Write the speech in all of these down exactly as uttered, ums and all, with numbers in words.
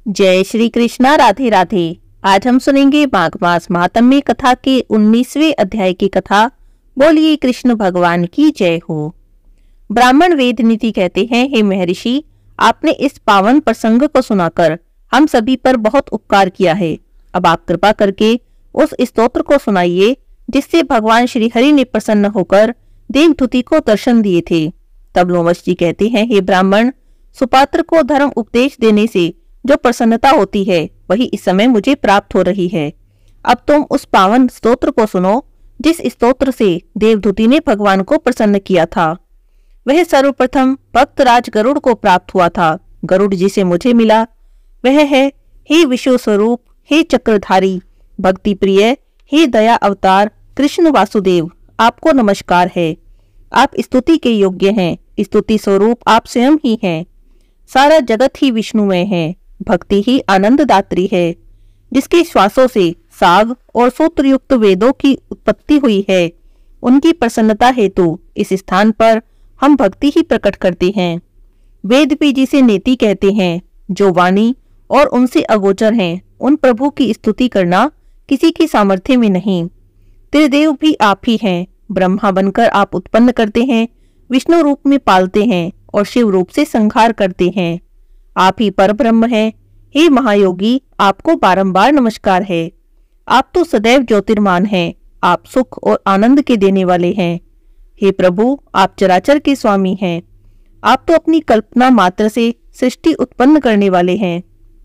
जय श्री कृष्णा। राधे राधे। आज हम सुनेंगे माघ मास महात्म्य कथा के उन्नीसवें अध्याय की कथा। बोलिए कृष्ण भगवान की जय हो। ब्राह्मण वेद नीति कहते हैं, हे महर्षि, आपने इस पावन प्रसंग को सुनाकर हम सभी पर बहुत उपकार किया है। अब आप कृपा करके उस स्तोत्र को सुनाइए जिससे भगवान श्री हरि ने प्रसन्न होकर देवदूति को दर्शन दिए थे। तब लोमश जी कहते हैं, हे ब्राह्मण, सुपात्र को धर्म उपदेश देने से जो प्रसन्नता होती है वही इस समय मुझे प्राप्त हो रही है। अब तुम उस पावन स्तोत्र को सुनो जिस स्तोत्र से देवदूति ने भगवान को प्रसन्न किया था। वह सर्वप्रथम भक्त राज गरुड़ को प्राप्त हुआ था। गरुड़ जिसे मुझे मिला वह है, हे विश्व स्वरूप, हे चक्रधारी, भक्ति प्रिय, हे दया अवतार कृष्ण वासुदेव, आपको नमस्कार है। आप स्तुति के योग्य हैं। स्तुति स्वरूप आप स्वयं ही हैं। सारा जगत ही विष्णुमय है। भक्ति ही आनंद दात्री है। जिसके श्वासों से साग और सूत्र युक्त वेदों की उत्पत्ति हुई है, उनकी प्रसन्नता हेतु इस स्थान पर हम भक्ति ही प्रकट करते हैं। वेद भी जिसे नेति कहते हैं, जो वाणी और उनसे अगोचर हैं, उन प्रभु की स्तुति करना किसी की सामर्थ्य में नहीं। त्रिदेव भी आप ही हैं। ब्रह्मा बनकर आप उत्पन्न करते हैं, विष्णु रूप में पालते हैं और शिव रूप से संहार करते हैं। आप ही परब्रह्म हैं। हे महायोगी, आपको बारंबार नमस्कार है। आप तो सदैव ज्योतिर्मान हैं। आप सुख और आनंद के देने वाले हैं। हे प्रभु, आप चराचर के स्वामी हैं। आप तो अपनी कल्पना मात्र से सृष्टि उत्पन्न करने वाले हैं।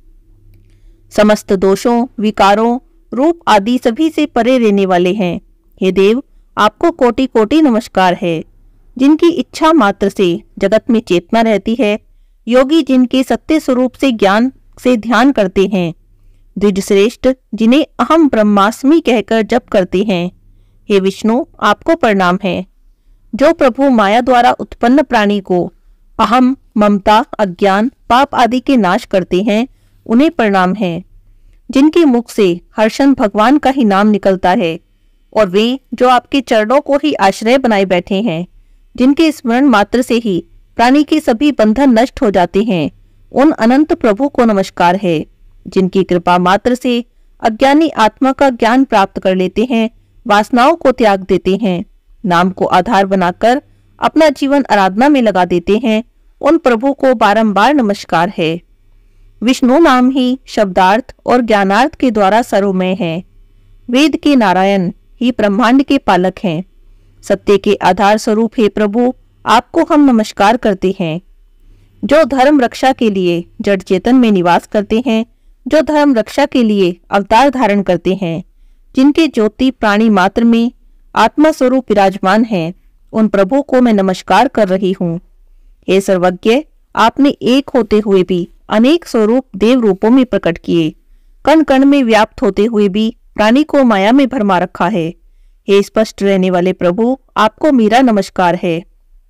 समस्त दोषों, विकारों, रूप आदि सभी से परे रहने वाले हैं। हे देव, आपको कोटि कोटि नमस्कार है। जिनकी इच्छा मात्र से जगत में चेतना रहती है, योगी जिनके सत्य स्वरूप से ज्ञान से ध्यान करते हैं, द्विज श्रेष्ठ जिन्हें अहम ब्रह्मास्मि कहकर जप करते हैं। हे विष्णु, आपको प्रणाम है। जो प्रभु माया द्वारा उत्पन्न प्राणी को अहम, ममता, अज्ञान, पाप आदि के नाश करते हैं, उन्हें प्रणाम है। जिनके मुख से हर्षण भगवान का ही नाम निकलता है, और वे जो आपके चरणों को ही आश्रय बनाए बैठे हैं, जिनके स्मरण मात्र से ही प्राणी के सभी बंधन नष्ट हो जाते हैं, उन अनंत प्रभु को नमस्कार है। जिनकी कृपा मात्र से अज्ञानी आत्मा का ज्ञान प्राप्त कर लेते हैं, वासनाओं को त्याग देते हैं, नाम को आधार बनाकर अपना जीवन आराधना में लगा देते हैं, उन प्रभु को बारंबार नमस्कार है। विष्णु नाम ही शब्दार्थ और ज्ञानार्थ के द्वारा सर्वमय है। वेद के नारायण ही ब्रह्मांड के पालक हैं। सत्य के आधार स्वरूप हे प्रभु, आपको हम नमस्कार करते हैं। जो धर्म रक्षा के लिए जड़ चेतन में निवास करते हैं, जो धर्म रक्षा के लिए अवतार धारण करते हैं, जिनके ज्योति प्राणी मात्र में आत्मा स्वरूप विराजमान है, उन प्रभु को मैं नमस्कार कर रही हूँ। हे सर्वज्ञ, आपने एक होते हुए भी अनेक स्वरूप देव रूपों में प्रकट किए। कण कण में व्याप्त होते हुए भी प्राणी को माया में भरमा रखा है। हे स्पष्ट रहने वाले प्रभु, आपको मेरा नमस्कार है।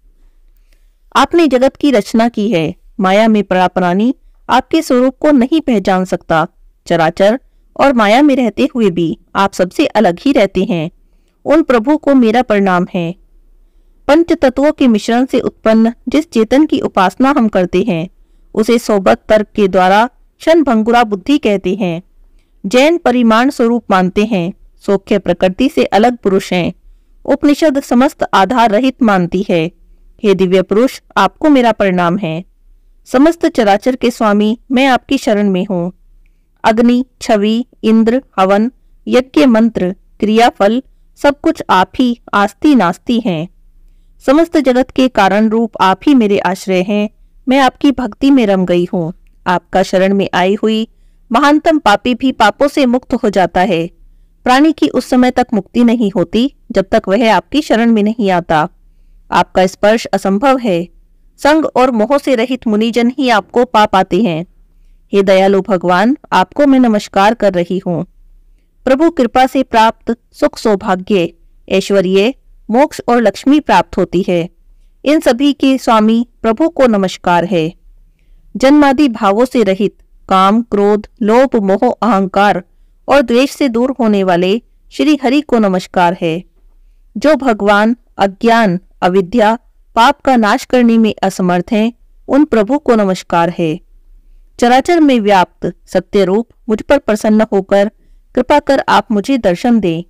आपने जगत की रचना की है। माया में पड़ा प्राणी आपके स्वरूप को नहीं पहचान सकता। चराचर और माया में रहते हुए भी आप सबसे अलग ही रहते हैं। उन प्रभु को मेरा प्रणाम है। पंच तत्वों के मिश्रण से उत्पन्न जिस चेतन की उपासना हम करते हैं, उसे सोबत तर्क के द्वारा क्षण भंगुरा बुद्धि कहते हैं। जैन परिमाण स्वरूप मानते हैं। सौख्य प्रकृति से अलग पुरुष हैं। उपनिषद समस्त आधार रहित मानती है। हे दिव्य पुरुष, आपको मेरा प्रणाम है। समस्त चराचर के स्वामी मैं आपकी शरण में हूँ। अग्नि, छवि, इंद्र, हवन, यज्ञ, मंत्र, क्रियाफल सब कुछ आप ही आस्ति नास्ति हैं। समस्त जगत के कारण रूप आप ही मेरे आश्रय हैं। मैं आपकी भक्ति में रम गई हूँ। आपका शरण में आई हुई महानतम पापी भी पापों से मुक्त हो जाता है। प्राणी की उस समय तक मुक्ति नहीं होती जब तक वह आपकी शरण में नहीं आता। आपका स्पर्श असंभव है। संग और मोह से रहित मुनिजन ही आपको पा पाते हैं। हे दयालु भगवान, आपको मैं नमस्कार कर रही हूँ। प्रभु कृपा से प्राप्त सुख, सौभाग्य, ऐश्वर्य, मोक्ष और लक्ष्मी प्राप्त होती है। इन सभी के स्वामी प्रभु को नमस्कार है। जन्मादि भावों से रहित, काम, क्रोध, लोभ, मोह, अहंकार और द्वेष से दूर होने वाले श्री हरि को नमस्कार है। जो भगवान अज्ञान, अविद्या, पाप का नाश करने में असमर्थ हैं, उन प्रभु को नमस्कार है। चराचर में व्याप्त सत्य रूप मुझ पर प्रसन्न होकर कृपा कर आप मुझे दर्शन दें।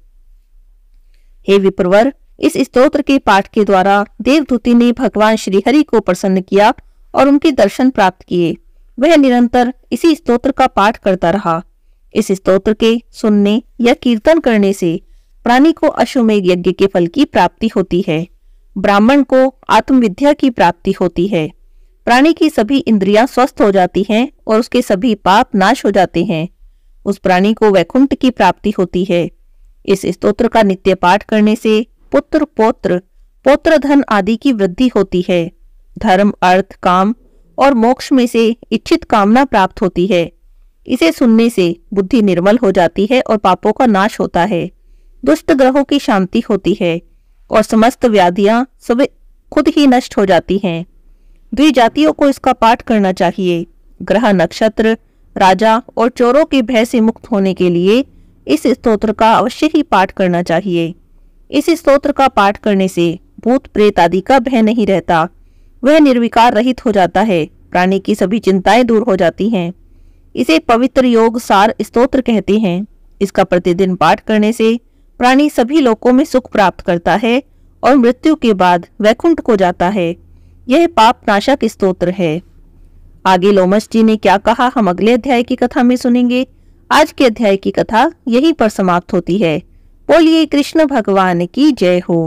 हे विप्रवर, इस स्तोत्र के पाठ के द्वारा देवदूती ने भगवान श्रीहरि को प्रसन्न किया और उनके दर्शन प्राप्त किए। वह निरंतर इसी स्तोत्र का पाठ करता रहा। इस स्तोत्र के सुनने या कीर्तन करने से प्राणी को अश्वमेध यज्ञ के फल की प्राप्ति होती है। ब्राह्मण को आत्मविद्या की प्राप्ति होती है। प्राणी की सभी इंद्रियां स्वस्थ हो जाती हैं और उसके सभी पाप नाश हो जाते हैं। उस प्राणी को वैकुंठ की प्राप्ति होती है। इस स्तोत्र का नित्य पाठ करने से पुत्र पौत्र पौत्र धन आदि की वृद्धि होती है। धर्म, अर्थ, काम और मोक्ष में से इच्छित कामना प्राप्त होती है। इसे सुनने से बुद्धि निर्मल हो जाती है और पापों का नाश होता है। दुष्ट ग्रहों की शांति होती है और समस्त व्याधियां सब खुद ही नष्ट हो जाती हैं। द्विजातियों को इसका पाठ करना चाहिए। ग्रह, नक्षत्र, राजा और चोरों के भय से मुक्त होने के लिए इस स्तोत्र का अवश्य ही पाठ करना चाहिए। इस स्तोत्र का पाठ करने से भूत प्रेत आदि का भय नहीं रहता। वह निर्विकार रहित हो जाता है। प्राणी की सभी चिंताएं दूर हो जाती हैं। इसे पवित्र योग सार स्तोत्र कहते हैं। इसका प्रतिदिन पाठ करने से प्राणी सभी लोकों में सुख प्राप्त करता है और मृत्यु के बाद वैकुंठ को जाता है। यह पाप नाशक स्तोत्र है। आगे लोमश जी ने क्या कहा हम अगले अध्याय की कथा में सुनेंगे। आज के अध्याय की कथा यहीं पर समाप्त होती है। बोलिए कृष्ण भगवान की जय हो।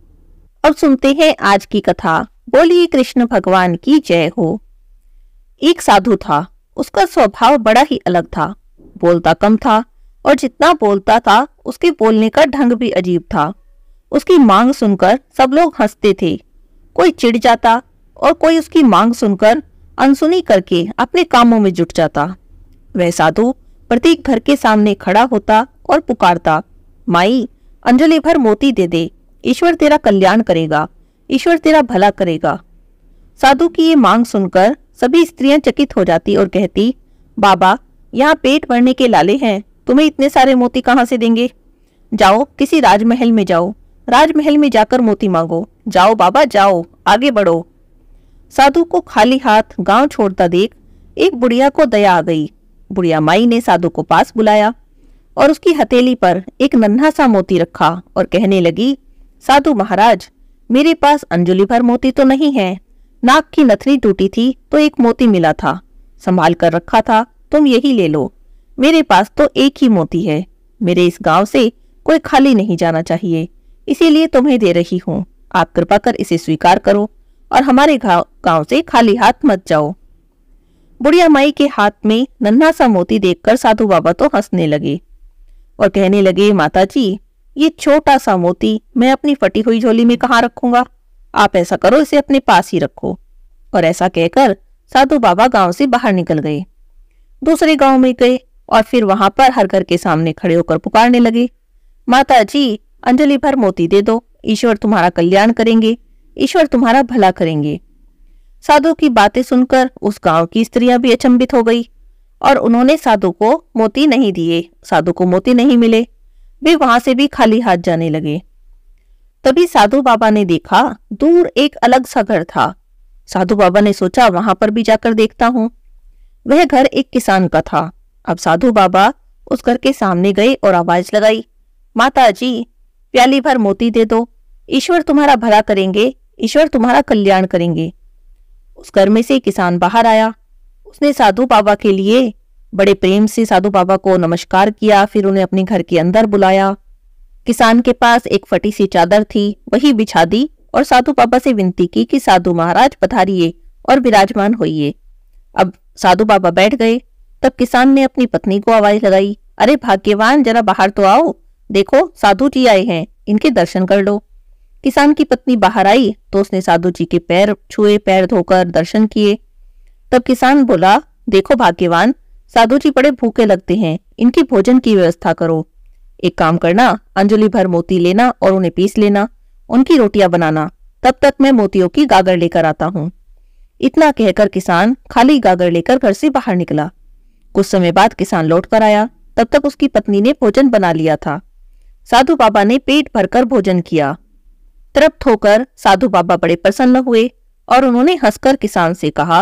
अब सुनते हैं आज की कथा। बोलिए कृष्ण भगवान की जय हो। एक साधु था। उसका स्वभाव बड़ा ही अलग था। बोलता कम था और जितना बोलता था उसके बोलने का ढंग भी अजीब था। उसकी मांग सुनकर सब लोग हंसते थे। कोई चिढ़ जाता और कोई उसकी मांग सुनकर अनसुनी करके अपने कामों में जुट जाता। वह साधु प्रत्येक घर के सामने खड़ा होता और पुकारता, माई अंजलि भर मोती दे दे, ईश्वर तेरा कल्याण करेगा, ईश्वर तेरा भला करेगा। साधु की ये मांग सुनकर सभी स्त्रियां चकित हो जाती और कहती, बाबा यहाँ पेट भरने के लाले हैं, तुम्हें इतने सारे मोती कहाँ से देंगे? जाओ किसी राजमहल में जाओ, राजमहल में जाकर मोती मांगो। जाओ बाबा जाओ, आगे बढ़ो। साधु को खाली हाथ गांव छोड़ता देख एक बुढ़िया को दया आ गई। बुढ़िया माई ने साधु को पास बुलाया और उसकी हथेली पर एक नन्हा सा मोती रखा और कहने लगी, साधु महाराज, मेरे पास अंजलि भर मोती तो नहीं है। नाक की नथनी टूटी थी तो एक मोती मिला था, संभाल कर रखा था, तुम यही ले लो। मेरे पास तो एक ही मोती है। मेरे इस गांव से कोई खाली नहीं जाना चाहिए, इसीलिए तुम्हें दे रही हूँ। आप कृपा कर इसे स्वीकार करो और हमारे गांव से खाली हाथ मत जाओ। बुढ़िया माई के हाथ में नन्हा सा मोती देखकर साधु बाबा तो हंसने लगे और कहने लगे, माता जी ये छोटा सा मोती मैं अपनी फटी हुई झोली में कहाँ रखूंगा? आप ऐसा करो, इसे अपने पास ही रखो। और ऐसा कहकर साधु बाबा गांव से बाहर निकल गए। दूसरे गांव में गए और फिर वहां पर हर घर के सामने खड़े होकर पुकारने लगे, माता जी अंजलि भर मोती दे दो, ईश्वर तुम्हारा कल्याण करेंगे, ईश्वर तुम्हारा भला करेंगे। साधु की बातें सुनकर उस गांव की स्त्रियां भी अचंभित हो गई और उन्होंने साधु को मोती नहीं दिए। साधु को मोती नहीं मिले, वे वहां से भी खाली हाथ जाने लगे। तभी साधु बाबा ने देखा दूर एक अलग सा घर था। साधु बाबा ने सोचा वहां पर भी जाकर देखता हूं। वह घर एक किसान का था। अब साधु बाबा उस घर के सामने गए और आवाज लगाई, माता जी प्याली भर मोती दे दो, ईश्वर तुम्हारा भला करेंगे, ईश्वर तुम्हारा कल्याण करेंगे। उस घर में से किसान बाहर आया। उसने साधु बाबा के लिए बड़े प्रेम से साधु बाबा को नमस्कार किया, फिर उन्हें अपने घर के अंदर बुलाया। किसान के पास एक फटी सी चादर थी, वही बिछा दी और साधु बाबा से विनती की कि साधु महाराज पधारिए और विराजमान होइए। अब साधु बाबा बैठ गए। तब किसान ने अपनी पत्नी को आवाज लगाई, अरे भाग्यवान जरा बाहर तो आओ, देखो साधु जी आए हैं, इनके दर्शन कर लो। किसान की पत्नी बाहर आई तो उसने साधु जी के पैर छुए, पैर धोकर दर्शन किए। तब किसान बोला, देखो भाग्यवान, साधु जी बड़े भूखे लगते हैं, इनकी भोजन की व्यवस्था करो। एक काम करना, अंजलि भर मोती लेना और उन्हें पीस लेना, उनकी रोटियां बनाना, तब तक मैं मोतियों की गागर लेकर आता हूँ। इतना कहकर किसान खाली गागर लेकर घर से बाहर निकला। कुछ समय बाद किसान लौट कर आया। तब तक उसकी पत्नी ने भोजन बना लिया था। साधु बाबा ने पेट भरकर भोजन किया। तृप्त होकर साधु बाबा बड़े प्रसन्न हुए और उन्होंने हंसकर किसान से कहा,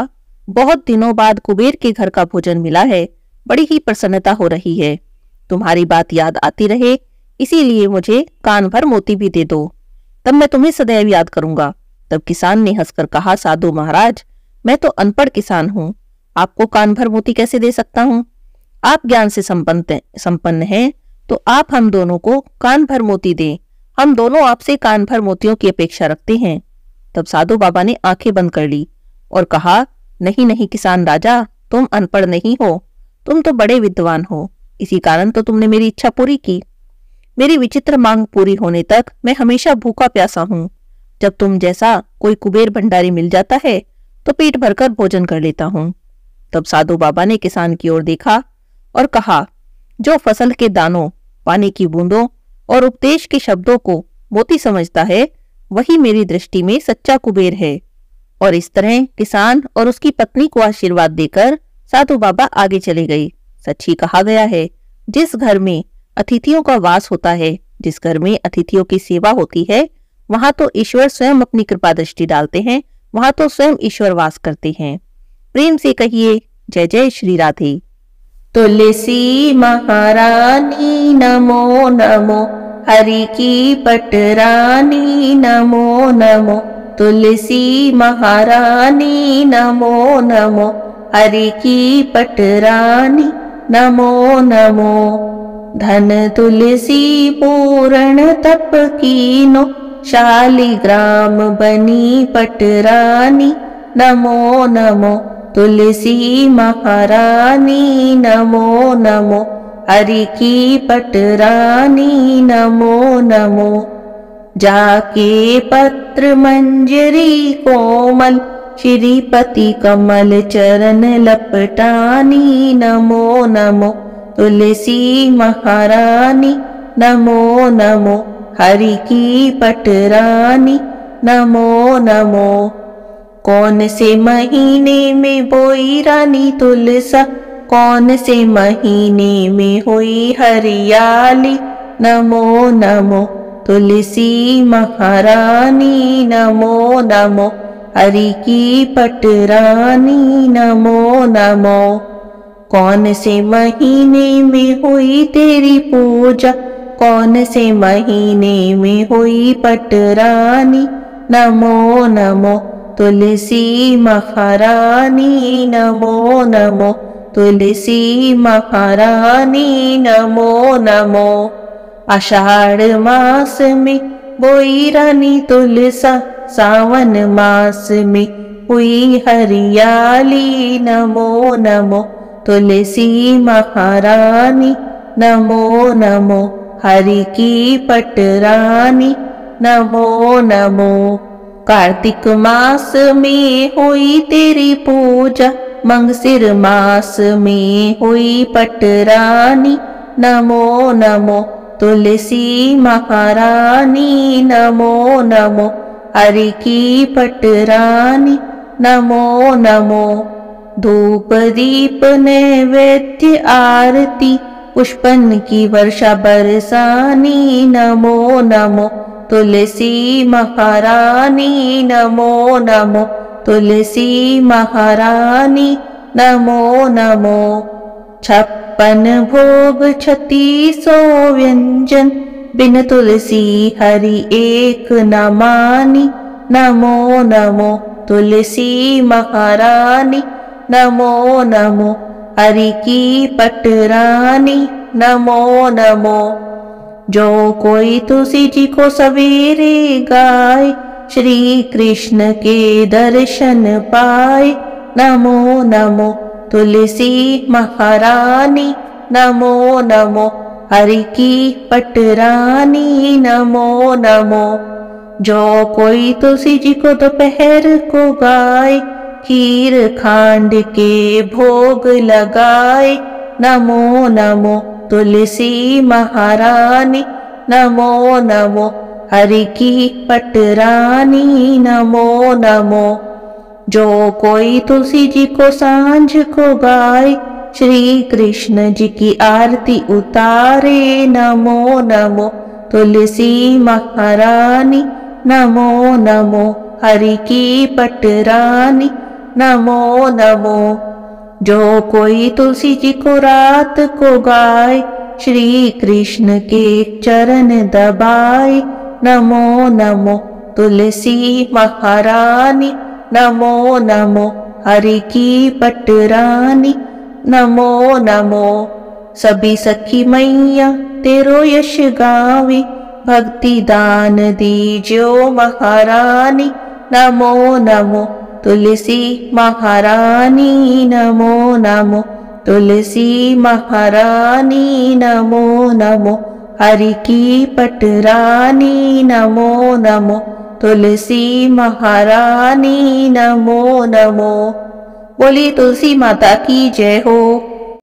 बहुत दिनों बाद कुबेर के घर का भोजन मिला है, बड़ी ही प्रसन्नता हो रही है। तुम्हारी बात याद आती रहे, इसीलिए मुझे कान भर मोती भी दे दो, तब मैं तुम्हें सदैव याद करूंगा। तब किसान ने हंसकर कहा, साधु महाराज, मैं तो अनपढ़ किसान हूँ, आपको कान भर मोती कैसे दे सकता हूँ? आप ज्ञान से संपन्न संपन्न हैं, तो आप हम दोनों को कान भर मोती दें। हम दोनों आपसे कान भर मोतियों की अपेक्षा रखते हैं। तब साधु बाबा ने आंखें बंद कर ली और कहा, नहीं नहीं किसान राजा, तुम अनपढ़ नहीं हो, तुम तो बड़े विद्वान हो, इसी कारण तो तुमने मेरी इच्छा पूरी की। मेरी विचित्र मांग पूरी होने तक मैं हमेशा भूखा प्यासा हूँ। जब तुम जैसा कोई कुबेर भंडारी मिल जाता है तो पेट भरकर भोजन कर लेता हूँ। तब साधु बाबा ने किसान की ओर देखा और कहा, जो फसल के दानों, पानी की बूंदों और उपदेश के शब्दों को मोती समझता है, वही मेरी दृष्टि में सच्चा कुबेर है। और इस तरह किसान और उसकी पत्नी को आशीर्वाद देकर साधु बाबा आगे चले गए। सच ही कहा गया है, जिस घर में अतिथियों का वास होता है, जिस घर में अतिथियों की सेवा होती है, वहां तो ईश्वर स्वयं अपनी कृपा दृष्टि डालते हैं, वहां तो स्वयं ईश्वर वास करते हैं। प्रेम से कहिए, जय जय श्री राधे। तुलसी महारानी नमो नमो, हरि की पटरानी नमो नमो। तुलसी महारानी नमो नमो, हरि की पटरानी नमो नमो। धन तुलसी पूर्ण तप कीनो, शालिग्राम बनी पटरानी नमो नमो। तुलसी महारानी नमो नमो, हरि की पटरानी नमो नमो। जाके पत्र मंजरी कोमल, श्रीपति कमल चरण लपटानी नमो नमो। तुलसी महारानी नमो नमो, हरि की पटरानी नमो नमो। कौन से महीने में बोई रानी तुलसा, कौन से महीने में हुई हरियाली नमो नमो। तुलसी महारानी नमो नमो, हरि की पटरानी नमो नमो। कौन से महीने में हुई तेरी पूजा, कौन से महीने में हुई पटरानी नमो नमो। तुलसी महारानी नमो नमो, तुलसी महारानी नमो नमो। आषाढ़ मास में बोई रानी तुलसा, सावन मास में हुई हरियाली नमो नमो। तुलसी महारानी नमो नमो, हरि की पटरानी नमो नमो। कार्तिक मास में हुई तेरी पूजा, मंगसिर मास में हुई पटरानी नमो नमो। तुलसी महारानी नमो नमो, हरि की पटरानी नमो नमो। धूप दीप नैवेद्य आरती, पुष्पन की वर्षा बरसानी नमो नमो। तुलसी महारानी नमो नमो, तुलसी महारानी नमो नमो। छप्पन भोग छत्तीसो व्यंजन, बिन तुलसी हरि एक न मानी नमो नमो। तुलसी महारानी नमो नमो, हरि की पटरानी नमो नमो। जो कोई तुलसी जी को सवेरे गाए, श्री कृष्ण के दर्शन पाए नमो नमो। तुलसी महारानी नमो नमो, हरि की पटरानी नमो नमो। जो कोई तुलसी जी को दोपहर को गाए, खीर खांड के भोग लगाए नमो नमो। तुलसी महारानी नमो नमो, हरि की पटरानी नमो नमो। जो कोई तुलसी जी को सांझ को गाए, श्री कृष्ण जी की आरती उतारे नमो नमो। तुलसी महारानी नमो नमो, हरि की पटरानी नमो नमो। जो कोई तुलसी जी को रात को गाए, श्री कृष्ण के चरण दबाए, नमो नमो तुलसी महारानी, नमो नमो हरि की पटरानी, नमो नमो। सभी सखी मैया तेरो यश गावे, भक्ति दान दीजो महारानी, नमो नमो तुलसी महारानी, नमो नमो तुलसी महारानी, नमो नमो हरि की पटरानी, नमो नमो तुलसी महारानी, नमो नमो। बोली तुलसी माता की जय हो।